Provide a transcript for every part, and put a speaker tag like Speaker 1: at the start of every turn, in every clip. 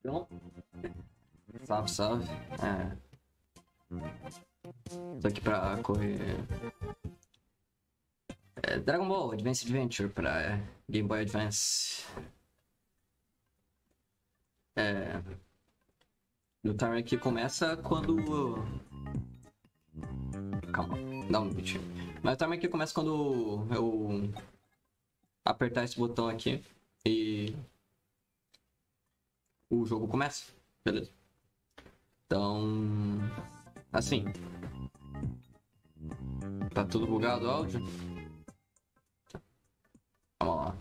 Speaker 1: Pronto. Salve, salve. Tô aqui pra correr. Dragon Ball Advance Adventure pra Game Boy Advance. O timer aqui começa quando. Calma, dá um minutinho. Mas o timer aqui começa quando eu apertar esse botão aqui e o jogo começa. Beleza? Então, assim, tá tudo bugado o áudio? Vamos lá.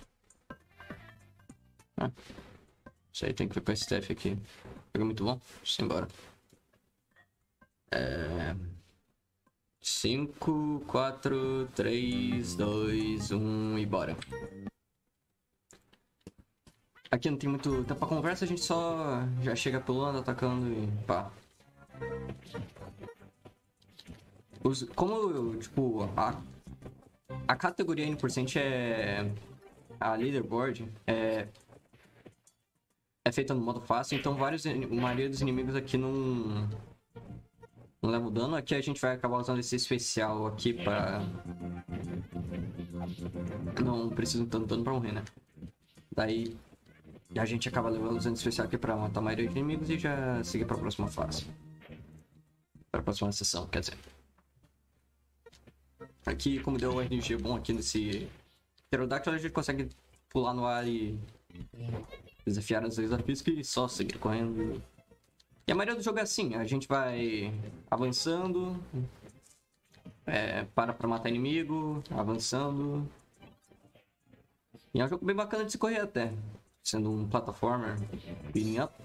Speaker 1: Isso aí tem que ver com esse STF aqui. Jogo muito bom. Deixa eu ir embora. 5, 4, 3, 2, 1 e bora. Aqui não tem muito tempo pra conversa, a gente só já chega pulando, atacando e pá. Como, tipo, a categoria N% é a leaderboard, é feita no modo fácil, então a maioria dos inimigos aqui não leva dano. Aqui a gente vai acabar usando esse especial aqui pra... Não precisa tanto dano pra morrer, né? Daí a gente acaba usando esse especial aqui pra matar a maioria dos inimigos e já seguir pra próxima fase. Pra próxima sessão, quer dizer. Aqui, como deu um RNG bom aqui nesse Pterodáctilo, a gente consegue pular no ar e desafiar as desafios e só seguir correndo. E a maioria do jogo é assim, a gente vai avançando, para pra matar inimigo, avançando. E é um jogo bem bacana de se correr até, sendo um platformer, beating up.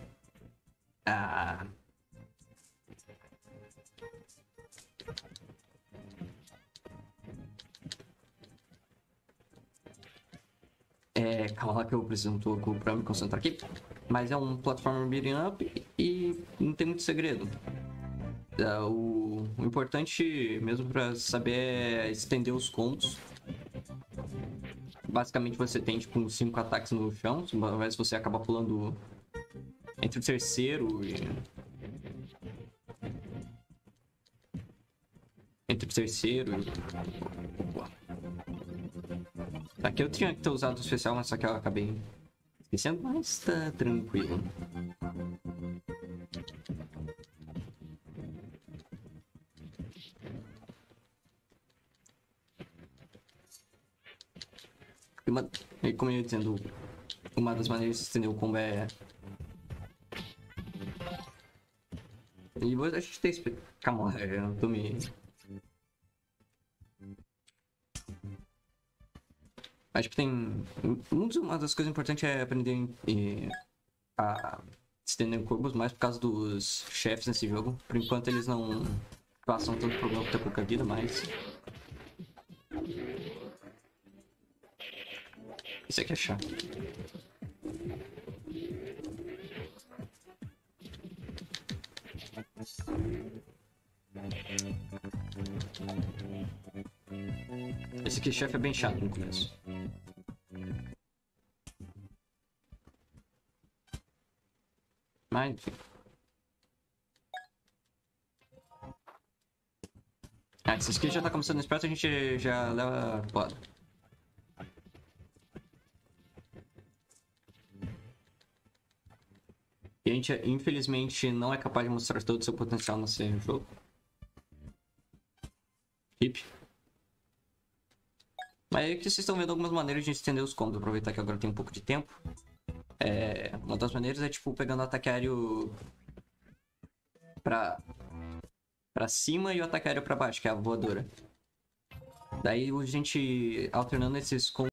Speaker 1: Calma lá que eu preciso um pouco pra me concentrar aqui. Mas é um platformer beating up e não tem muito segredo. O importante mesmo pra saber é estender os combos. Basicamente você tem tipo 5 ataques no chão, mas você acaba pulando entre o terceiro e... Aqui eu tinha que ter usado o especial, mas só que eu acabei esquecendo, mas tá tranquilo. E como eu ia dizendo, uma das maneiras de estender o combo é... E a gente tem... Calma lá, eu não tô me... Acho que tem... Uma das coisas importantes é aprender a estender combos, mais por causa dos chefes nesse jogo. Por enquanto eles não passam tanto problema por ter pouca vida, mas... Isso aqui é chato. Esse aqui chefe é bem chato no começo. Mas enfim. Se esse aqui já tá começando nesse prato, a gente já leva porrada. E a gente, infelizmente, não é capaz de mostrar todo o seu potencial nesse jogo. Hip. Mas é que vocês estão vendo algumas maneiras de estender os combos. Aproveitar que agora tem um pouco de tempo. Uma das maneiras é tipo pegando o ataque aéreo pra cima e o ataque aéreo pra baixo, que é a voadora. Daí a gente alternando esses combos,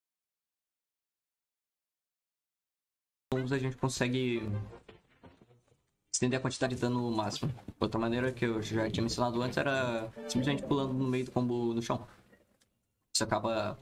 Speaker 1: a gente consegue estender a quantidade de dano máximo. Outra maneira que eu já tinha mencionado antes era simplesmente pulando no meio do combo no chão. Isso acaba...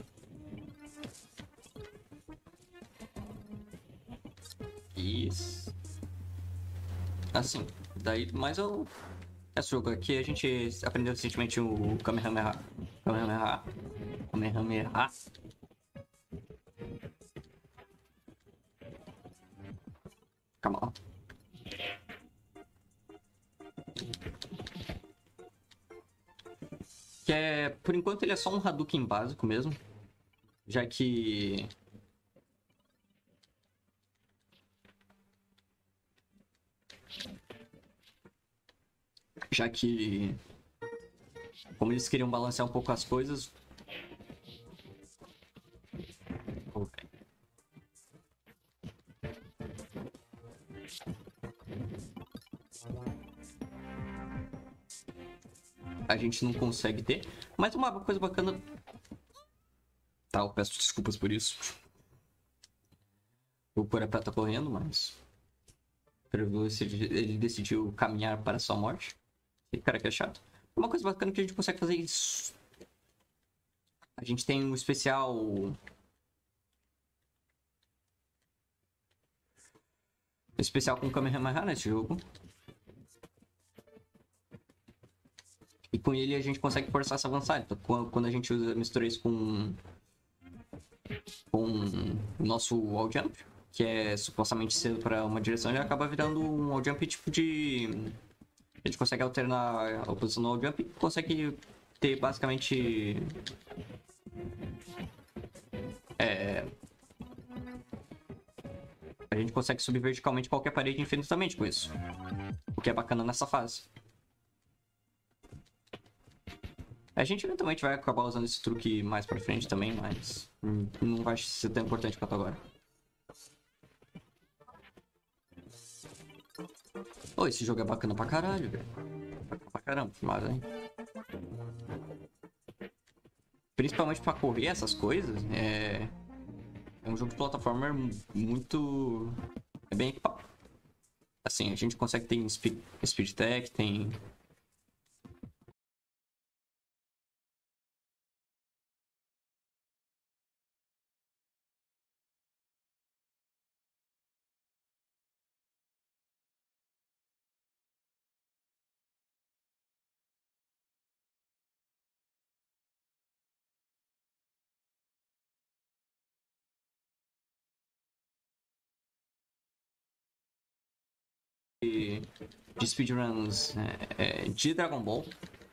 Speaker 1: Isso. assim, daí, mas eu... Esse jogo aqui a gente aprendeu recentemente o Kamehameha. Kamehameha. Kamehameha. Calma lá. Que é, por enquanto ele é só um Hadouken básico mesmo. Já que... Como eles queriam balancear um pouco as coisas... A gente não consegue ter. Mas uma coisa bacana... Tá, eu peço desculpas por isso. O Kurapé tá correndo, mas... Ele decidiu caminhar para sua morte. Esse cara que é chato. Uma coisa bacana que a gente consegue fazer isso. A gente tem um especial... Especial com Kamehameha nesse jogo. E com ele a gente consegue forçar essa avançada. Então, quando a gente mistura isso com o nosso wall jump, que é supostamente cedo para uma direção, ele acaba virando um wall jump tipo de... A gente consegue alternar a posição do wall jump e consegue ter basicamente... A gente consegue subir verticalmente qualquer parede infinitamente com isso. O que é bacana nessa fase. A gente eventualmente vai acabar usando esse truque mais pra frente também, mas não vai ser tão importante quanto agora. Oh, esse jogo é bacana pra caralho, velho. Bacana pra caramba, mas hein. Principalmente pra correr essas coisas, é um jogo de plataforma muito... É bem equipado. Assim, a gente consegue ter Speed Tech, tem... de speedruns de Dragon Ball.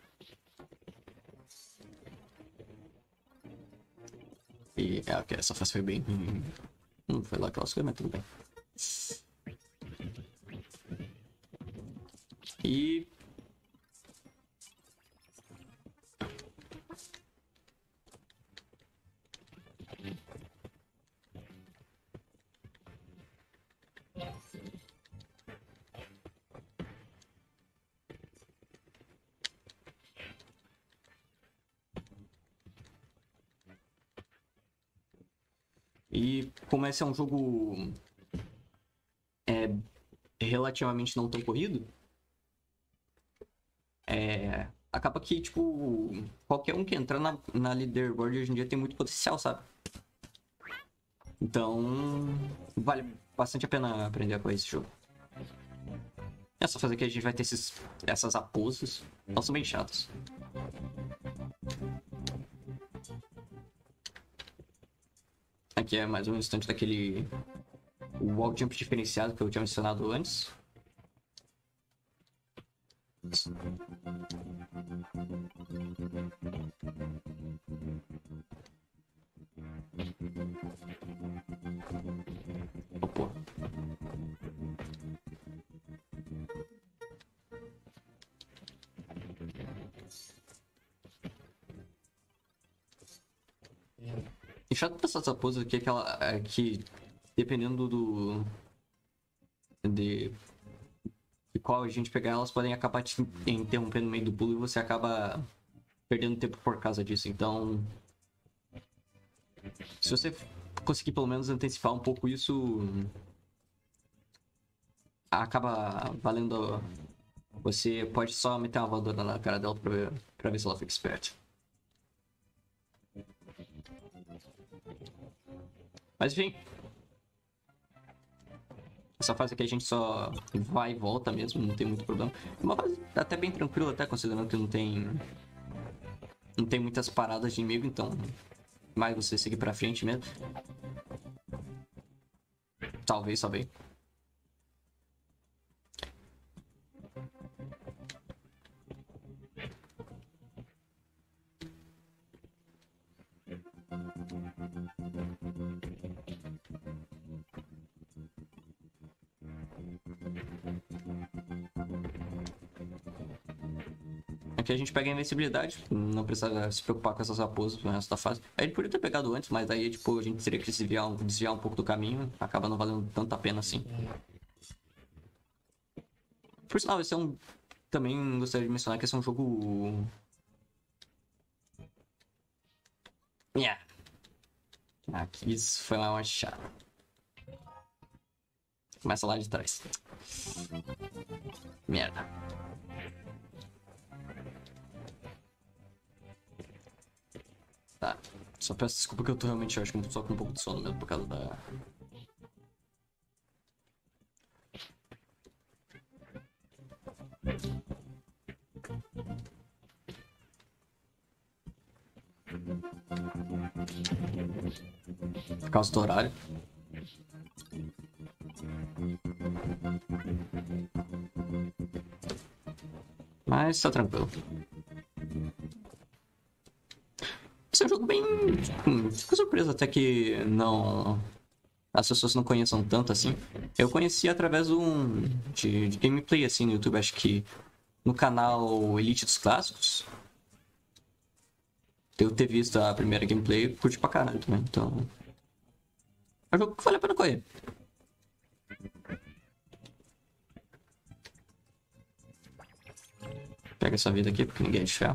Speaker 1: E ok, essa fase foi bem... Não foi lá aquelas coisas, mas tudo bem. E... E como esse é um jogo relativamente não tão corrido, acaba que, tipo, qualquer um que entrar na leaderboard hoje em dia tem muito potencial, sabe? Então, vale bastante a pena aprender com esse jogo. É só fazer que a gente vai ter essas raposas. Elas são bem chatas. Aqui é mais um instante daquele wall jump diferenciado que eu tinha mencionado antes. Opa. E chato dessas raposas aqui é que dependendo de qual a gente pegar, elas podem acabar te interrompendo no meio do pulo e você acaba perdendo tempo por causa disso. Então, se você conseguir pelo menos antecipar um pouco isso, acaba valendo. Você pode só meter uma voadora na cara dela pra ver se ela fica esperta. Mas enfim. Essa fase aqui a gente só vai e volta mesmo, não tem muito problema. É uma fase até bem tranquila, até considerando que não tem muitas paradas de inimigo, então mais você seguir pra frente mesmo. Talvez, talvez. Aqui a gente pega a invencibilidade, não precisa se preocupar com essas raposas no resto da fase. A gente podia ter pegado antes, mas aí tipo, a gente teria que desviar um pouco do caminho, acaba não valendo tanta pena assim. Por sinal, esse é um... Também gostaria de mencionar que esse é um jogo... Yeah. Aqui isso foi uma chata. Começa lá de trás. Merda. Tá. Só peço desculpa que eu tô realmente, acho que só com um pouco de sono mesmo por causa da... Por causa do horário. Mas tá tranquilo. Esse é um jogo bem... Fico surpreso até que não... As pessoas não conheçam tanto assim. Eu conheci através de gameplay assim no YouTube, acho que no canal Elite dos Clássicos. Eu ter visto a primeira gameplay, curti pra caralho também, então... É um jogo que vale a pena correr. Pega essa vida aqui, porque ninguém é de ferro.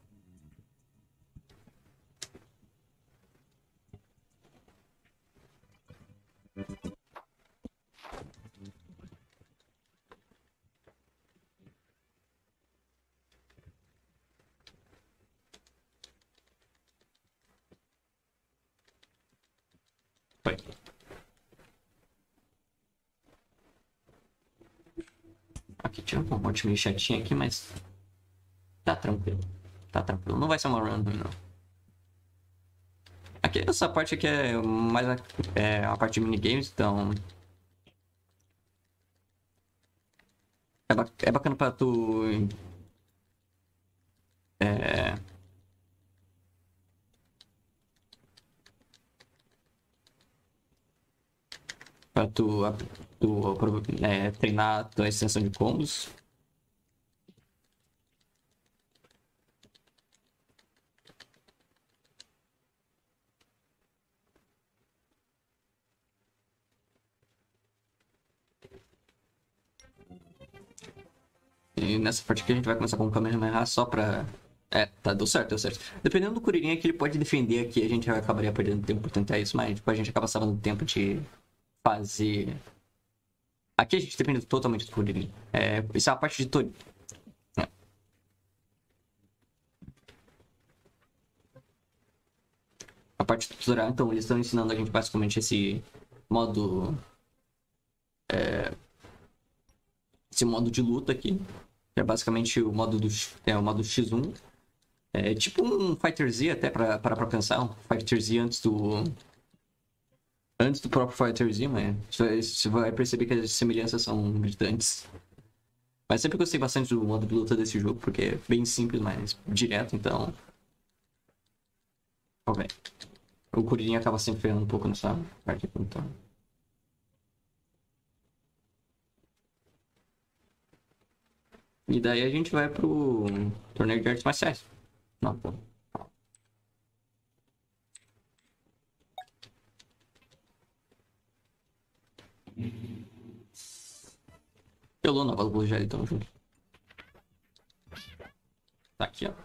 Speaker 1: Foi. Aqui tinha uma morte meio chatinha aqui, mas... Tá tranquilo. Tá tranquilo. Não vai ser uma run ruim, não. Aqui, essa parte aqui é mais uma parte de minigames, então... É bacana pra tu... Pra treinar a tua extensão de combos. E nessa parte aqui a gente vai começar com o Kamehameha só pra... tá, deu certo, deu certo. Dependendo do Kuririn que ele pode defender aqui, a gente acabaria perdendo tempo por tentar isso, mas tipo, a gente acaba salvando tempo de fazer... Aqui a gente depende totalmente do Kuririn. Isso é a parte de todo. A parte do tutorial, então, eles estão ensinando a gente basicamente esse modo... Esse modo de luta aqui. Que é basicamente o modo o modo X1. É tipo um Fighter Z até pra pensar. Um Fighter Z antes do próprio Fighter Z, mas você vai perceber que as semelhanças são gritantes. Mas sempre gostei bastante do modo de luta desse jogo, porque é bem simples, mas direto, então... velho. O Kuririn acaba sempre ferrando um pouco nessa parte aqui, então... E daí a gente vai pro torneio de artes marciais. Não, pô. Pelou na válvula já, então, junto. Tá aqui, ó.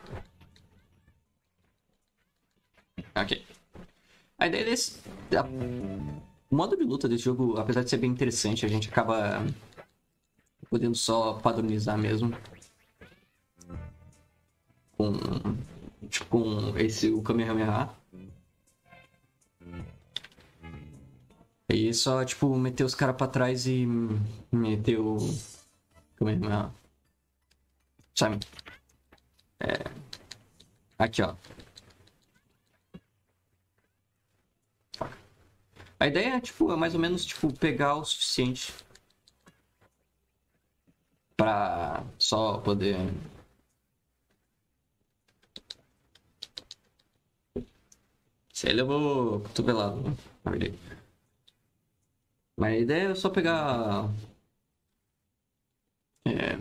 Speaker 1: Ok. A ideia desse... O modo de luta desse jogo, apesar de ser bem interessante, a gente acaba podendo só padronizar mesmo. Com o Kamehameha. Aí é só, tipo, meter os caras pra trás e meter o. Como é? Sabe? Aqui, ó. A ideia é, tipo, é mais ou menos, tipo, pegar o suficiente pra só poder... Você levou cotovelado, né? Na verdade. Mas a ideia é só pegar... É...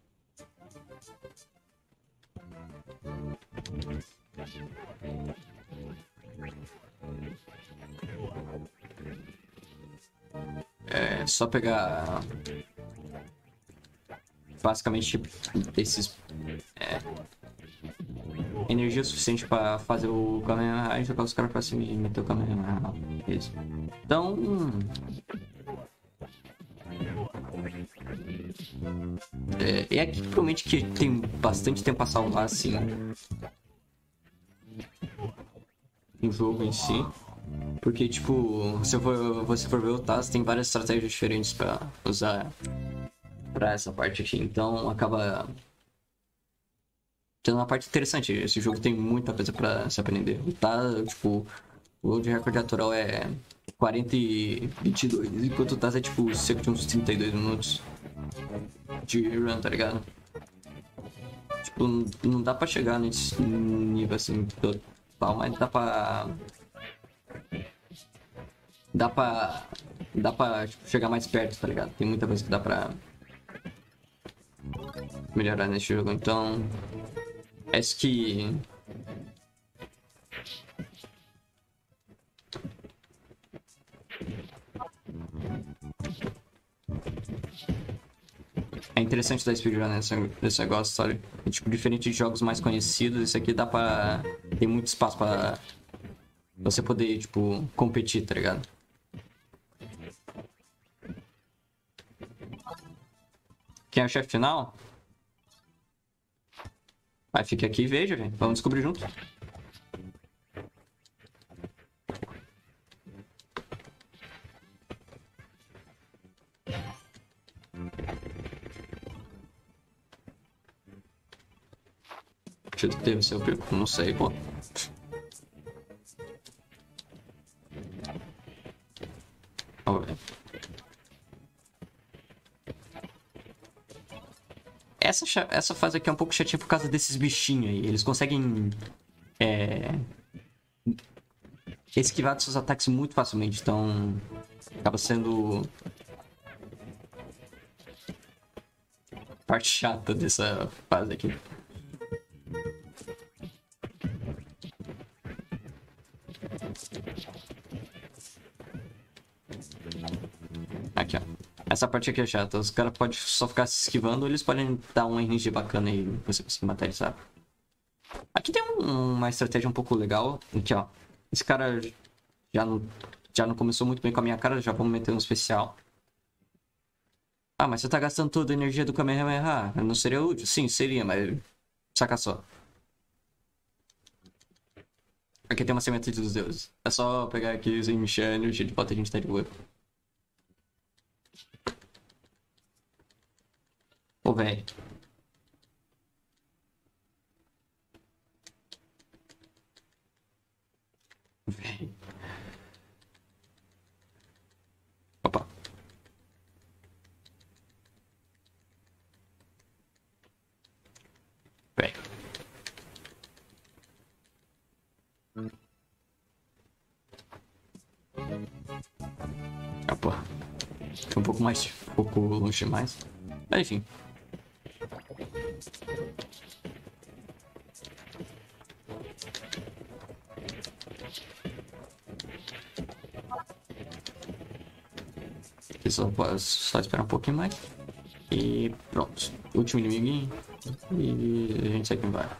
Speaker 1: É só pegar... Basicamente, esses... energia suficiente pra fazer o Kamehameha e jogar os caras pra cima e meter o Kamehameha. Isso. Então... É aqui provavelmente que tem bastante tempo a salvar, assim. No jogo em si. Porque, tipo, se você for ver o Taz, tem várias estratégias diferentes pra usar pra essa parte aqui. Então, acaba tendo uma parte interessante. Esse jogo tem muita coisa pra se aprender. O Taz, tipo, o World Record atual é 40 e 22, enquanto o Taz é, tipo, cerca de uns 32 minutos de run, tá ligado? Tipo, não dá pra chegar nesse nível, assim, total, mas dá pra... Dá pra... Dá pra tipo, chegar mais perto, tá ligado? Tem muita coisa que dá pra melhorar nesse jogo, então... Acho que... É interessante dar speedrun nesse negócio, sabe? É, tipo, diferente de jogos mais conhecidos, isso aqui dá pra... Tem muito espaço pra você poder, tipo, competir, tá ligado? Quem é o chefe final? Vai, fica aqui e veja, velho. Vamos descobrir junto. Deixa eu ter seu pico. Não sei, pô. Ó, velho. Essa fase aqui é um pouco chatinha por causa desses bichinhos aí. Eles conseguem esquivar dos seus ataques muito facilmente, então acaba sendo parte chata dessa fase aqui. Aqui, ó. Essa parte aqui é chata. Os caras podem só ficar se esquivando ou eles podem dar uma RNG bacana e você conseguir matar eles, sabe? Aqui tem uma estratégia um pouco legal. Aqui, ó. Esse cara já não, já não começou muito bem com a minha cara, já vamos meter um especial. Ah, mas você tá gastando toda a energia do Kamehameha. Não seria útil? Sim, seria, mas... Saca só. Aqui tem uma semente dos deuses. É só pegar aqui e encher a energia de volta e a gente tá de boa. Ô, velho. Véi. Opa. Véi. Ah, pô. Tem um pouco mais. Um pouco longe demais. Mas enfim. Só esperar um pouquinho mais. E pronto. Último inimiguinho. E a gente segue vai.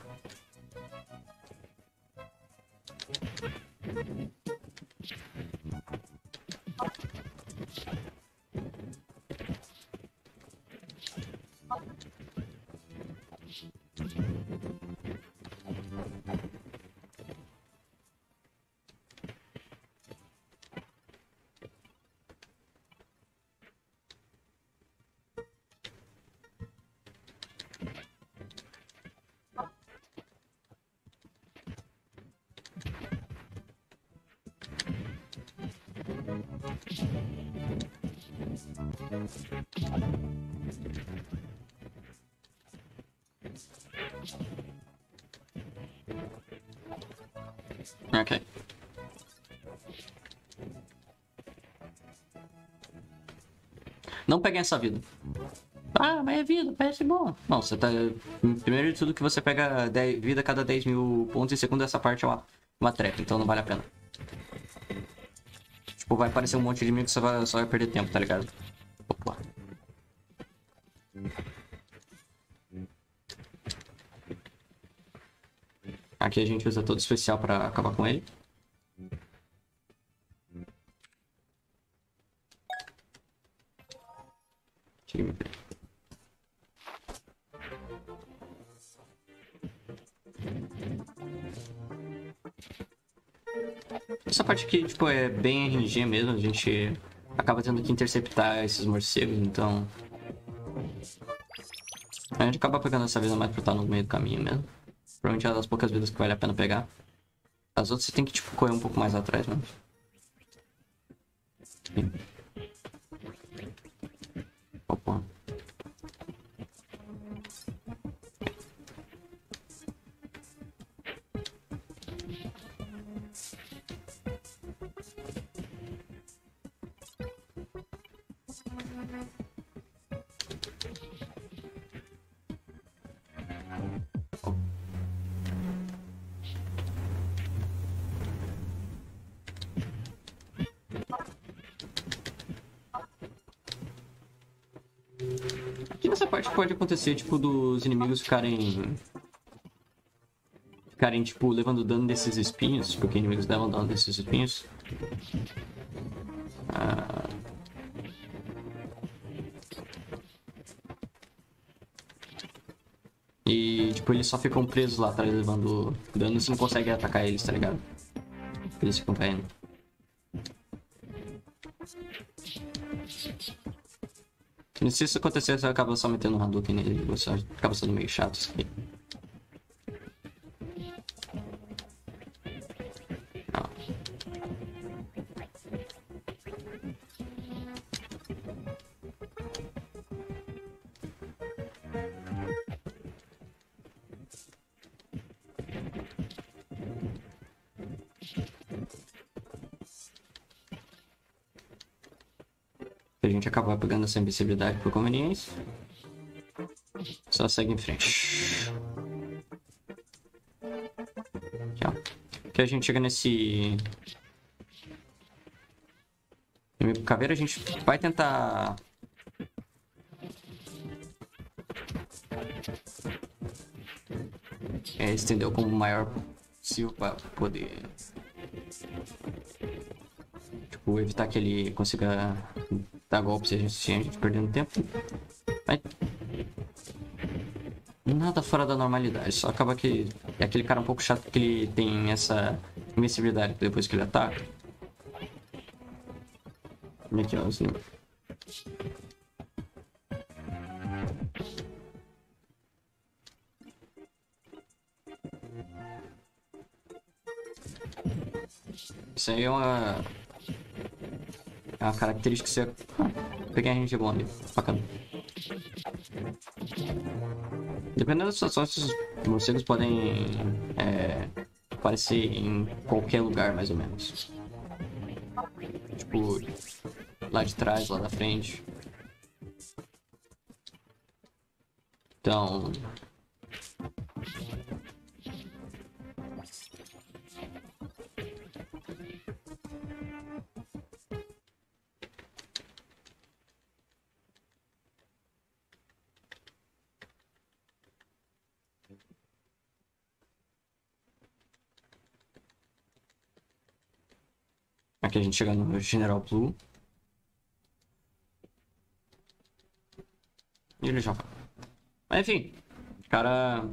Speaker 1: Ok. Não peguem essa vida. Ah, mas é vida, parece bom. Não, você tá... Primeiro de tudo que você pega 10 vida a cada 10 mil pontos. E segundo, essa parte é uma trap, então não vale a pena. Tipo, vai aparecer um monte de inimigo que você só vai perder tempo, tá ligado? Opa. Aqui a gente usa todo especial pra acabar com ele. Essa parte aqui, tipo, é bem RNG mesmo. A gente acaba tendo que interceptar esses morcegos, então... A gente acaba pegando essa vida mais pra estar no meio do caminho mesmo. Provavelmente é uma das poucas vidas que vale a pena pegar. As outras você tem que, tipo, correr um pouco mais atrás, mano. Opa. Aqui nessa parte pode acontecer, tipo, dos inimigos ficarem, tipo, levando dano desses espinhos, porque inimigos levam dano desses espinhos. E, tipo, eles só ficam presos lá atrás levando dano e você não consegue atacar eles, tá ligado? Eles ficam caindo. E se isso acontecer, você acaba só metendo um Hadouken nele, você acaba sendo meio chato isso aqui. Se a gente acabar pegando essa invencibilidade por conveniência, só segue em frente. Aqui, ó. Aqui a gente chega nesse inimigo caveira, a gente vai tentar estender o combo maior possível para poder, tipo, evitar que ele consiga dar golpes e a gente perdendo tempo. Mas nada fora da normalidade, só acaba que é aquele cara um pouco chato que ele tem essa invencibilidade depois que ele ataca. Aqui, ó, assim. Isso aí é uma característica que você... peguei a gente bom ali, bacana. Dependendo da situação, esses morcegos podem aparecer em qualquer lugar, mais ou menos. Tipo, lá de trás, lá da frente. Então... Aqui a gente chega no General Blue. E ele já vai. Mas enfim, cara...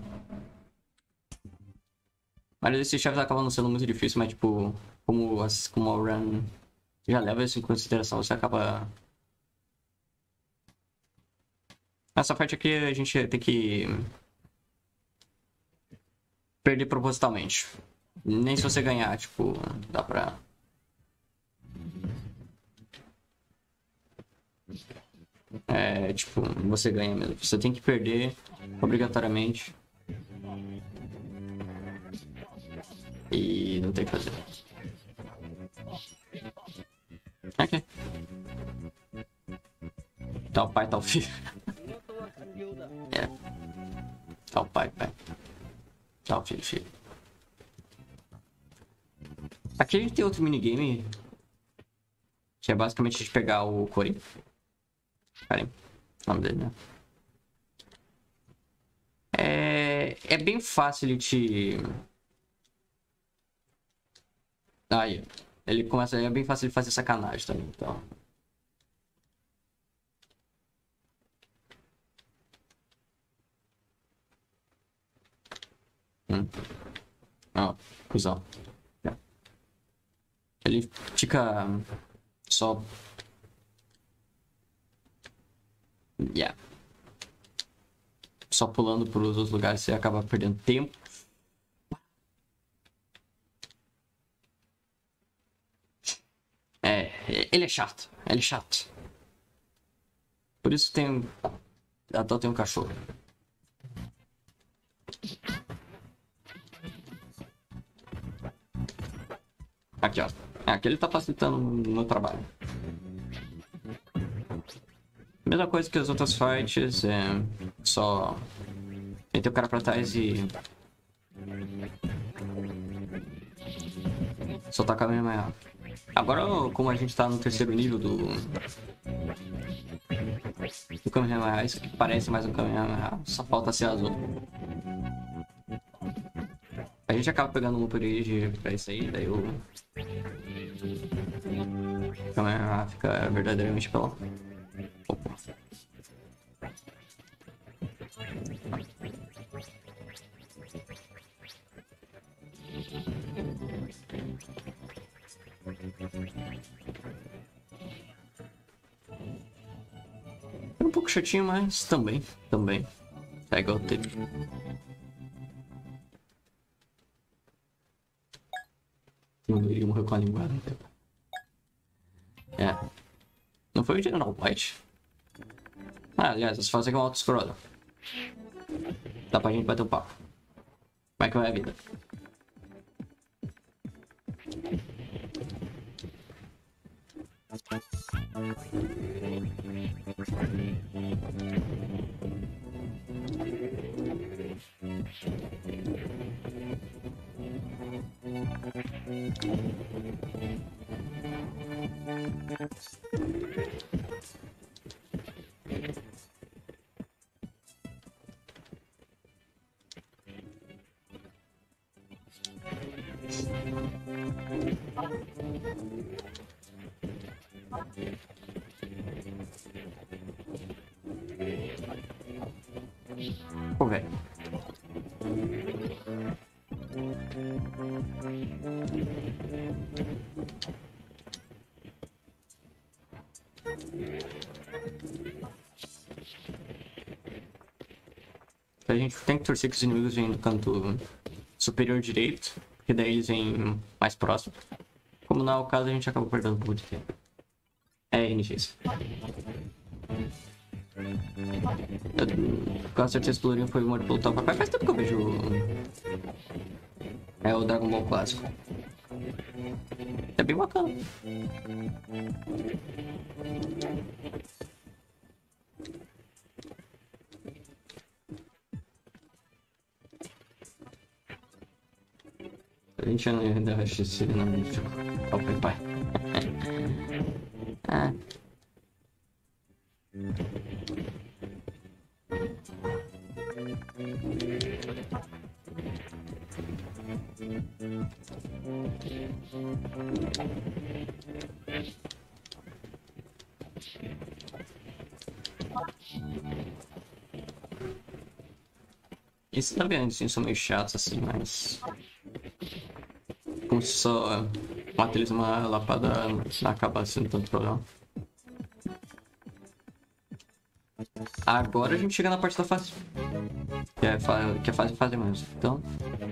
Speaker 1: A maioria desses chefes acaba não sendo muito difícil, mas tipo... Como a run já leva isso em consideração, você acaba... Essa parte aqui a gente tem que... perder propositalmente. Nem se você ganhar, tipo, dá pra... É, tipo, você ganha mesmo. Você tem que perder obrigatoriamente. E não tem o que fazer. Ok. Tal pai, tal filho. É. Tal pai, pai. Tal filho, filho. Aqui a gente tem outro minigame. Que é basicamente a gente pegar o Corey. Pera aí. O nome dele, né? É bem fácil ele te... Aí, ele começa... É bem fácil ele fazer sacanagem também, então... Ó, cuzão. Ele fica... Só... Yeah. Só pulando por outros lugares, você acaba perdendo tempo. Ele é chato. Ele é chato. Por isso tem... Até tem um cachorro. Aqui, ó. Aqui ele tá facilitando o meu trabalho. Mesma coisa que as outras fights, só meter o cara pra trás e soltar a Kamehameha. Agora, como a gente tá no terceiro nível do Kamehameha, isso aqui parece mais um Kamehameha, só falta ser azul. A gente acaba pegando um upgrade pra isso aí, daí o Kamehameha fica verdadeiramente pelão. Opa. É um pouco chatinho, mas também. Pega o tempo. Ele morreu com a linguada. Não foi o General White? Aliás, essa fase aqui é um auto-scroller. Dá pra gente bater um papo. Como é que vai a vida? Pô, velho. A gente tem que torcer que os inimigos venham do canto superior direito, porque daí eles vêm mais próximo. Como não é o caso, a gente acaba perdendo um pouco de tempo. NX. Com certeza o Lourinho foi morto pelo tal papai. Faz tempo que eu vejo o Dragon Ball clássico. É bem bacana. A gente ainda acha esse nome de o papai. Esses tabeantes assim, são meio chatos assim, mas... Como se só mata eles uma lapada não acaba sendo tanto problema. Agora a gente chega na parte da fase. Que é fase mesmo. Então...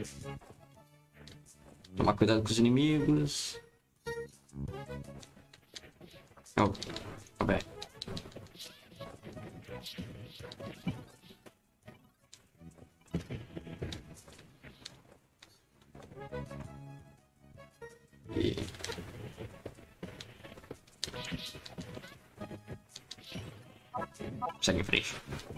Speaker 1: Tomar cuidado com os inimigos. Oh, velho. E... segue em frente.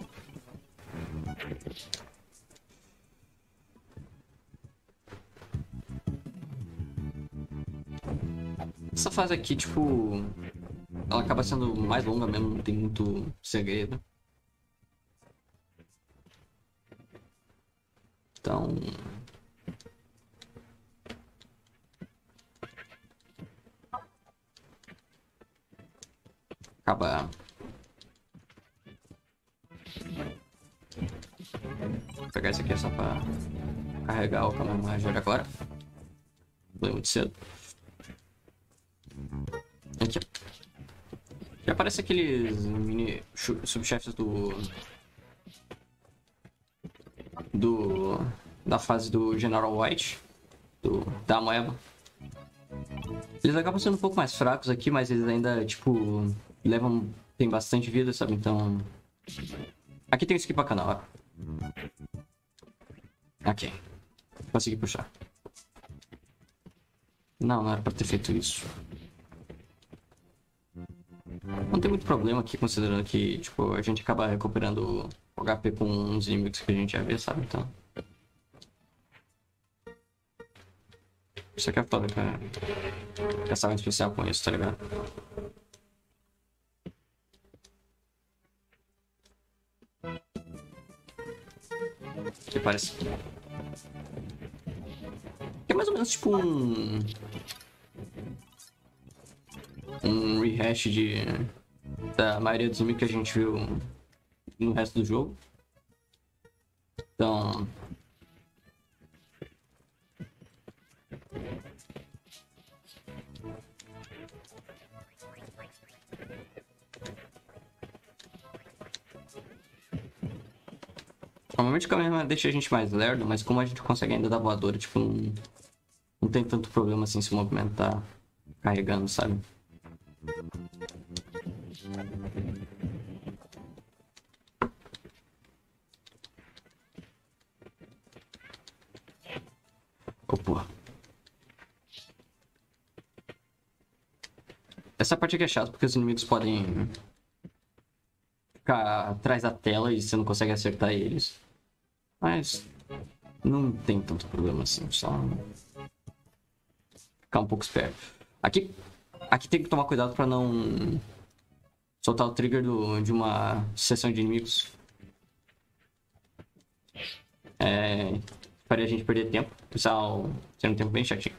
Speaker 1: Essa fase aqui, tipo... ela acaba sendo mais longa mesmo, não tem muito segredo. Então... acaba... vou pegar esse aqui só pra carregar o caminhão agora. Foi muito cedo. Aqui, ó. Já aparece aqueles mini subchefes da fase do General White, da moeba. Eles acabam sendo um pouco mais fracos aqui, mas eles ainda, tipo, tem bastante vida, sabe? Então... aqui tem um skip bacana, ó. Ok. Consegui puxar. Não era pra ter feito isso. Não tem muito problema aqui, considerando que, tipo, a gente acaba recuperando o HP com uns inimigos que a gente já vê, sabe? Então... isso aqui é foda, cara. Essa arma especial com isso, tá ligado? Que parece... é mais ou menos tipo um rehash da maioria dos inimigos que a gente viu no resto do jogo. Então... normalmente o caminhão deixa a gente mais lerdo, mas como a gente consegue ainda dar voadora, tipo, não tem tanto problema assim se movimentar carregando, sabe? Opa. Essa parte aqui é chata porque os inimigos podem ficar atrás da tela e você não consegue acertar eles. Mas não tem tanto problema assim, só ficar um pouco esperto. Aqui tem que tomar cuidado pra não soltar o trigger de uma seção de inimigos. Faria a gente perder tempo. Pessoal, sendo um tempo bem chatinho.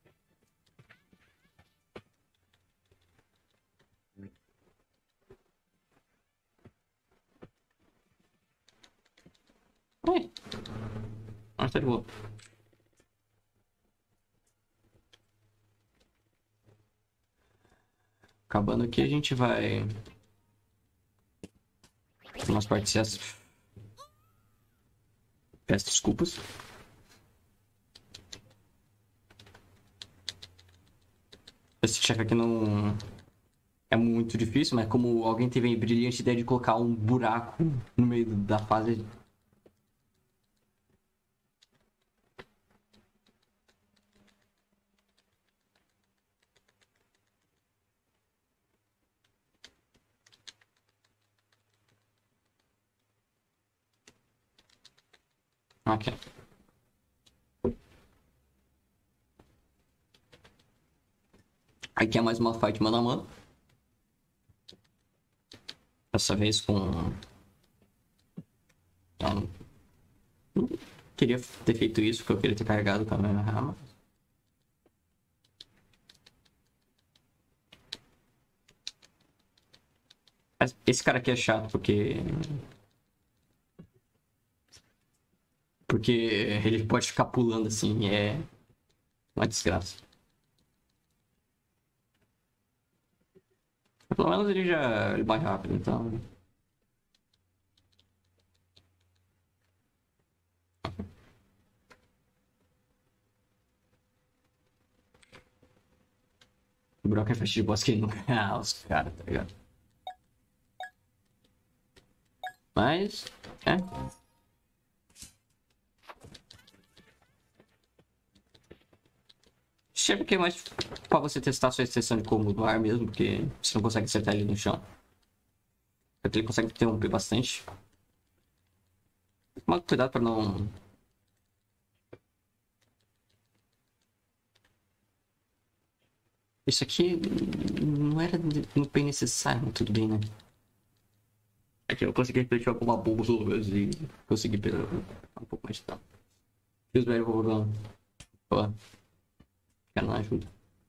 Speaker 1: Oi. Ah, tá de boa. Acabando aqui, a gente vai... umas partes extras. Peço desculpas. Esse chefe aqui não... é muito difícil, mas como alguém teve a brilhante ideia de colocar um buraco no meio da fase... ok. Aqui é mais uma fight mano a mano. Dessa vez com... então, não queria ter feito isso, porque eu queria ter carregado o Kamehameha. Mas esse cara aqui é chato porque ele pode ficar pulando assim, é uma desgraça. Pelo menos ele vai rápido, então... o buraco é festa de boss que ele nunca... ah, os caras, tá ligado? Mas... chega que é mais pra você testar a sua extensão de combo no ar mesmo, porque você não consegue acertar ele no chão. Porque ele consegue interromper bastante. Toma cuidado pra não... Isso aqui não era bem necessário, mas tudo bem, né? Aqui eu consegui refletir alguma bomba pelo menos e consegui pegar um pouco mais de dano. Fiz o velho vovô. Pô, cara não ajuda.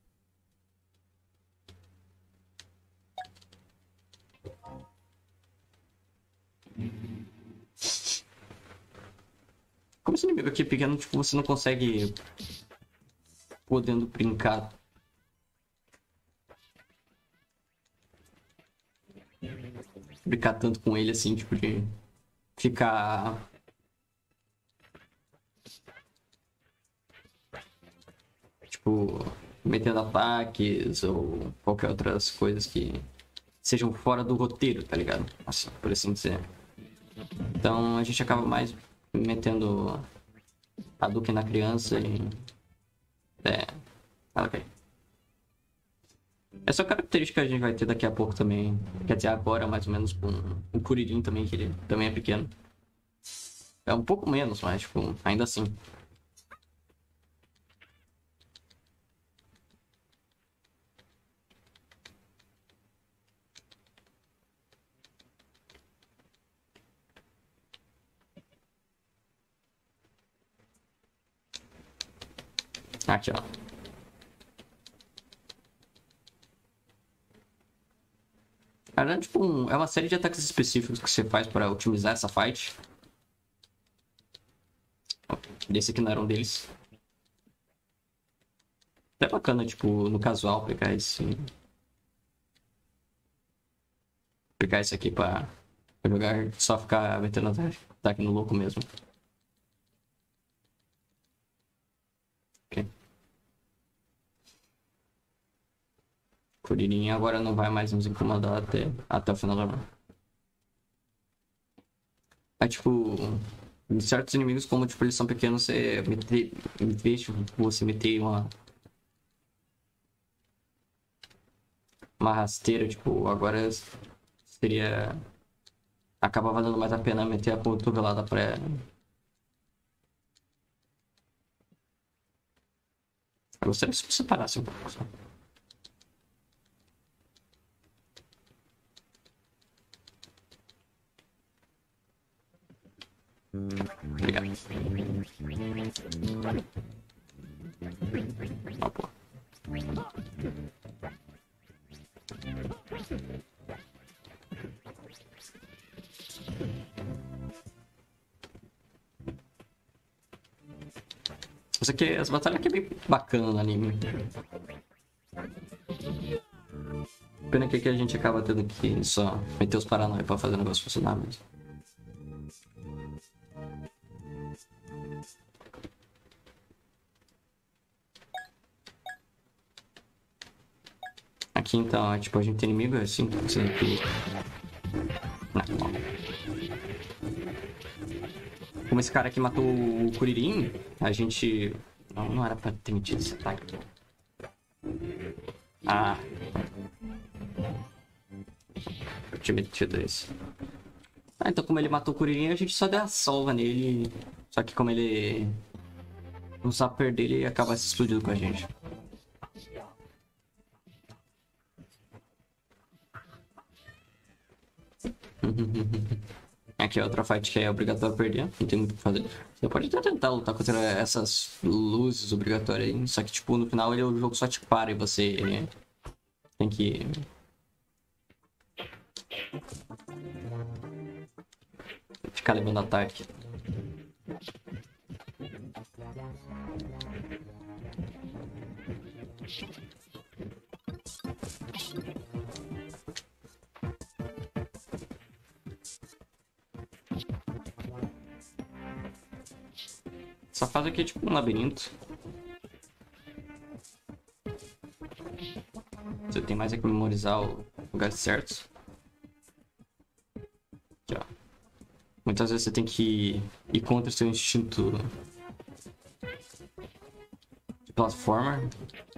Speaker 1: Como esse inimigo aqui é pequeno, tipo, você não consegue podendo brincar. Brincar tanto com ele assim, tipo, de ficar. Tipo, metendo ataques ou qualquer outras coisas que sejam fora do roteiro, tá ligado? Assim, por assim dizer. Então a gente acaba mais metendo Hadouken na criança e. É. Ok. Essa característica a gente vai ter daqui a pouco também. Quer dizer, agora mais ou menos com o Kuririn também, que ele também é pequeno. É um pouco menos, mas tipo, ainda assim. Aqui, ó. Na verdade, tipo, é uma série de ataques específicos que você faz para otimizar essa fight. Desse aqui não era um deles. É bacana, tipo, no casual, pegar esse aqui pra jogar, só ficar metendo ataque no louco mesmo. Ok. Kuririn agora não vai mais nos incomodar até o final da run. Aí, tipo, em certos inimigos, como tipo, eles são pequenos, em vez de você meter uma rasteira, tipo, agora seria. Acaba valendo mais a pena meter a cotovelada pra ela. Eu gostaria que você parasse um pouco só. Obrigado. Ah, pô. Isso aqui, as batalhas aqui é bem bacana no anime. Pena que aqui a gente acaba tendo que só meter os paranoia pra fazer o negócio funcionar mesmo. Aqui então, é, tipo, a gente tem inimigo, é assim, você tem que... Não. Como esse cara aqui matou o Kuririn, a gente... Não era pra ter metido esse ataque. Ah. Eu tinha metido esse. Ah, então como ele matou o Kuririn, a gente só deu a salva nele. Só que como ele... não sabe perder, ele acaba se explodindo com a gente. Aqui é outra fight que é obrigatório perder, não tem muito o que fazer. Você pode até tentar lutar contra essas luzes obrigatórias aí, só que tipo, no final o jogo só te para e você tem que... ficar levando ataque. Essa fase aqui é tipo um labirinto. Você tem mais é que memorizar os lugares certos. Aqui, ó. Muitas vezes você tem que ir contra o seu instinto de plataforma.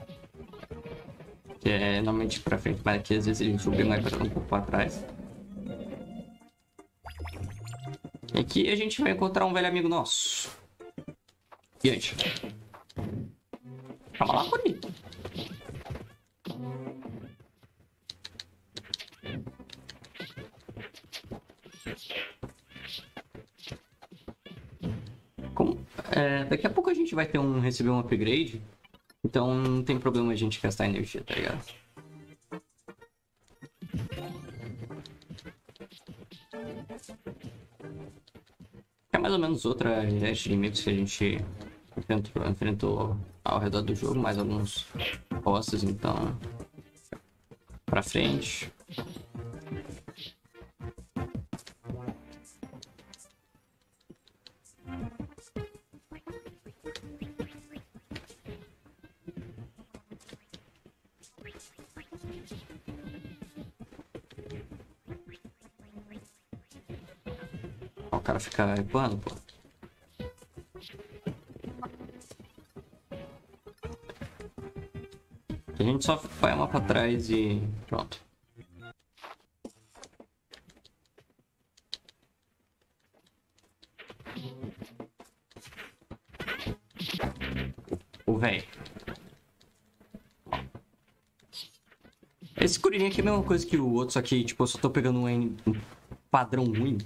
Speaker 1: Que é normalmente pra frente, mas aqui às vezes ele subiu mais pra um pouco pra trás. E aqui a gente vai encontrar um velho amigo nosso. Gigante. Calma lá, Curi. Daqui a pouco a gente vai receber um upgrade. Então não tem problema a gente gastar energia, tá ligado? É mais ou menos outra ideia de inimigos que a gente enfrentou ao redor do jogo, mais alguns bosses, então pra frente. Ó, o cara fica ecoando, pô. A gente só vai uma pra trás e pronto. O velho. Esse Kuririn aqui é a mesma coisa que o outro, só que tipo, eu só tô pegando um padrão ruim.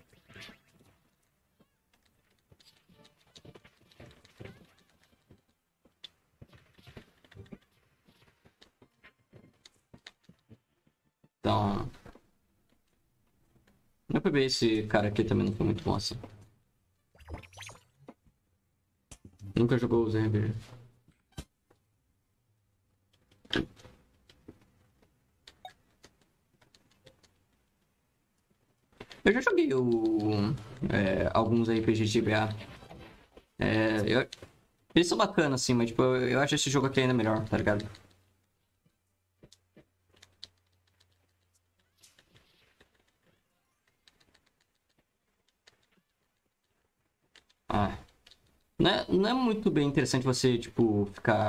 Speaker 1: Então... Meu PB, esse cara aqui também não foi muito bom assim. Nunca jogou os RPG. Eu já joguei alguns RPGs de GBA. Eles são bacanas, assim, mas tipo, eu acho esse jogo aqui ainda melhor, tá ligado? Ah. Não é muito bem interessante você, tipo,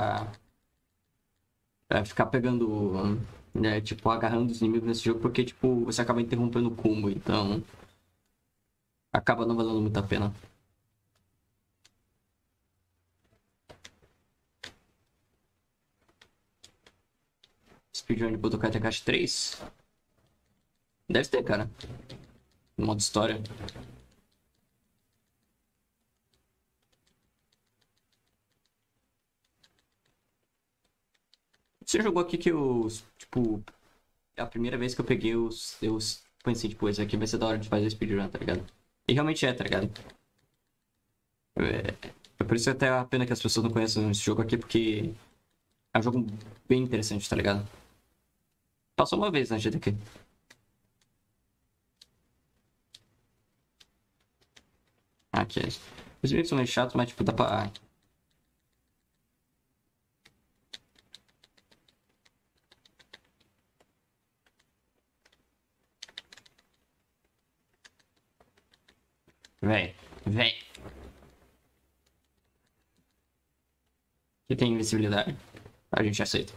Speaker 1: ficar pegando, né, tipo, agarrando os inimigos nesse jogo, porque, tipo, você acaba interrompendo o combo, então acaba não valendo muito a pena. Speedrun de Budokai Tenkaichi 3? Deve ter, cara. No modo história. Você jogou aqui que eu, tipo, a primeira vez que eu peguei, eu pensei, tipo, esse aqui vai ser da hora de fazer speedrun, tá ligado? E realmente é, tá ligado? É por isso até a pena que as pessoas não conheçam esse jogo aqui, porque é um jogo bem interessante, tá ligado? Passou uma vez na GDQ. Aqui é isso. Os inimigos são meio chatos, mas tipo, dá pra. Véi, véi. Que tem invencibilidade. A gente aceita.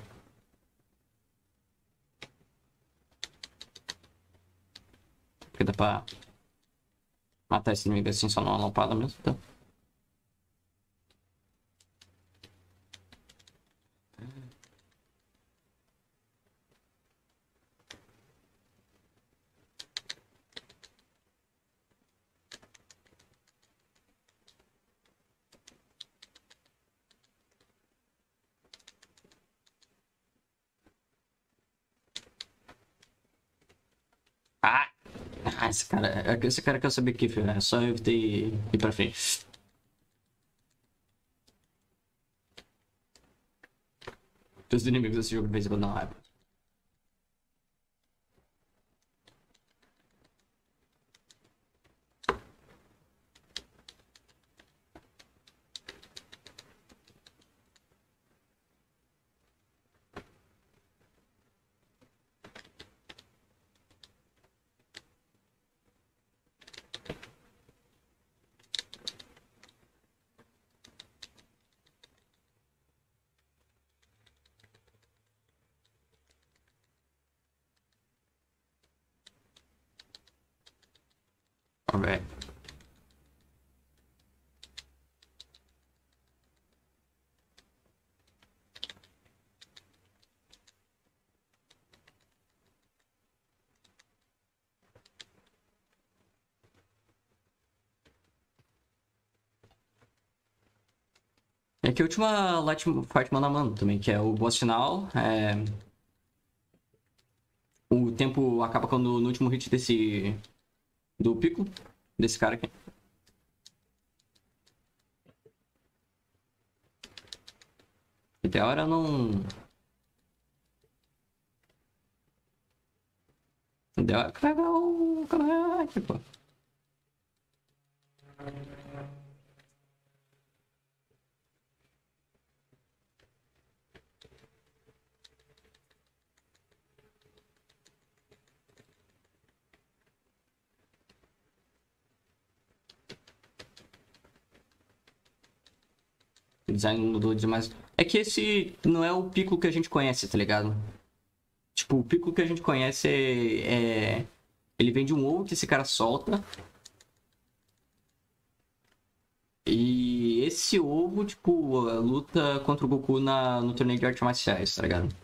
Speaker 1: Porque dá pra matar esse inimigo assim só numa lampada mesmo. Então. Ah! Ah, esse cara quer saber que, filho. É só eu ter ir pra frente. Os inimigos desse jogo de vez em quando dão raiva. velho. É que a última Light Fight mano a mano também, que é o boss final. O tempo acaba quando no último hit desse. Do pico. Desse cara aqui. Até a hora não. Deu a cagar o caraca, pô. O design mudou demais. É que esse não é o pico que a gente conhece, tá ligado? Tipo, o pico que a gente conhece ele vem de um ovo que esse cara solta. E esse ovo, tipo, luta contra o Goku no torneio de artes marciais, tá ligado?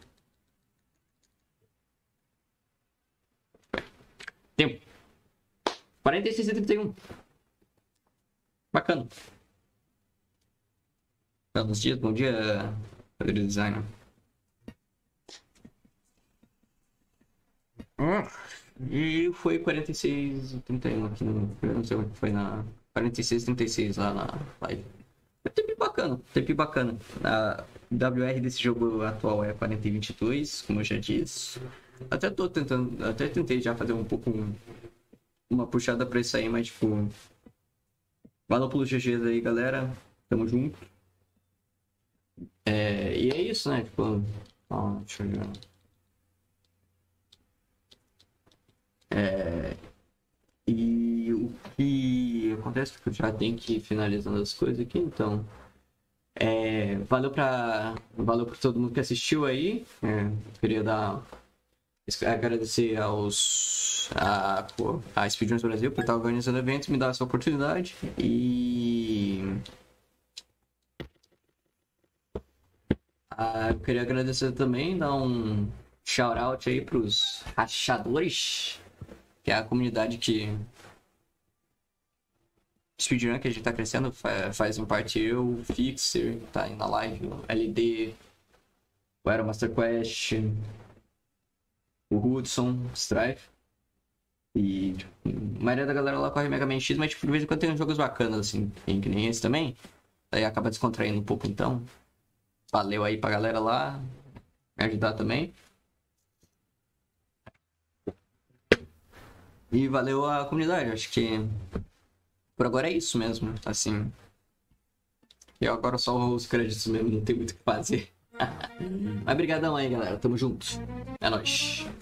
Speaker 1: Tempo. 46 e 31. Bacana. Belos dias, bom dia, Padre Designer. E foi 46 e 31 aqui no. Eu não sei onde foi na. 46 e 36 lá na live. É tempo bacana. A WR desse jogo atual é 40 e 22, como eu já disse. Até tentei já fazer um pouco uma puxada pra isso aí, mas tipo. Valeu pelos GGs aí, galera. Tamo junto. E é isso, né? Tipo. Deixa eu ver. E o que acontece é que eu já tenho que ir finalizando as coisas aqui, então. Valeu pra todo mundo que assistiu aí. Queria agradecer a Speedruns Brasil por estar organizando eventos, me dar essa oportunidade. E eu queria agradecer também, dar um shout out aí pros rachadores, que é a comunidade que Speedrun que a gente tá crescendo, faz em parte eu, o Fixer, tá aí na live, o LD, o Aero Master Quest, o Hudson, Strife. E tipo, a maioria da galera lá corre Mega Man X, mas tipo, de vez em quando tem uns jogos bacanas, assim, que nem esse também. Daí acaba descontraindo um pouco, então. Valeu aí pra galera lá, me ajudar também. E valeu a comunidade, acho que por agora é isso mesmo, assim. E agora só os créditos mesmo, não tem muito o que fazer. Mas brigadão aí, galera. Tamo junto. É nóis.